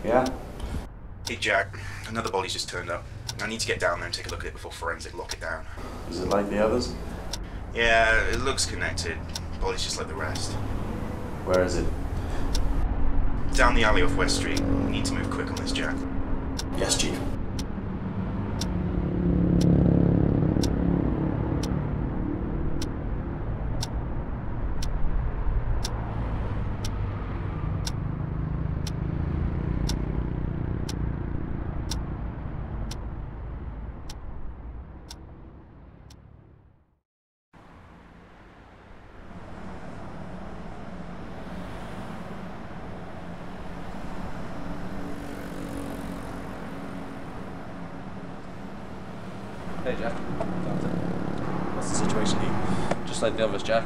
Yeah? Hey Jack, another body's just turned up. I need to get down there and take a look at it before forensic lock it down. Is it like the others? Yeah, it looks connected. Body's just like the rest. Where is it? Down the alley off West Street. We need to move quick on this, Jack. Yes, Chief. Hey Jack. What's the situation here? Just like the others, Jack.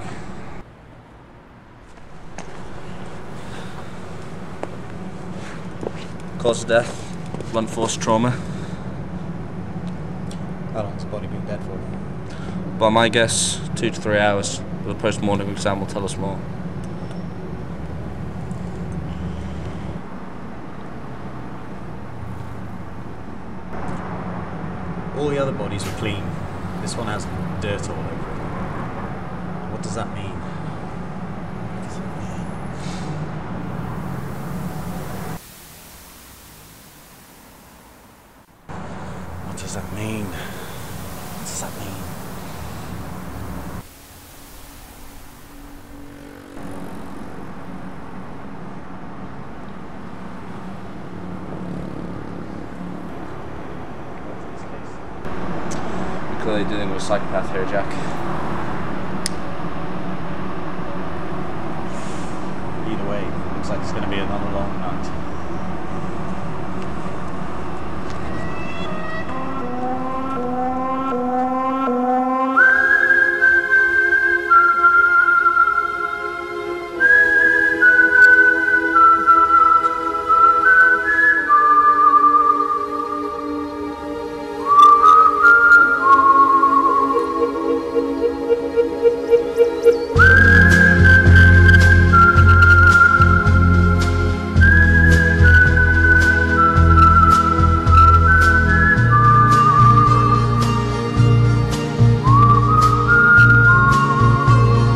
Cause of death, blunt force trauma. How long has the body been dead for? By my guess, 2 to 3 hours. The post-mortem exam will tell us more. All the other bodies were clean. This one has dirt all over it. What does that mean? What does that mean? What does that mean? We're clearly dealing with a psychopath here, Jack. Either way, looks like it's going to be another long night.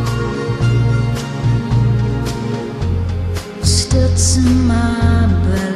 In my breath.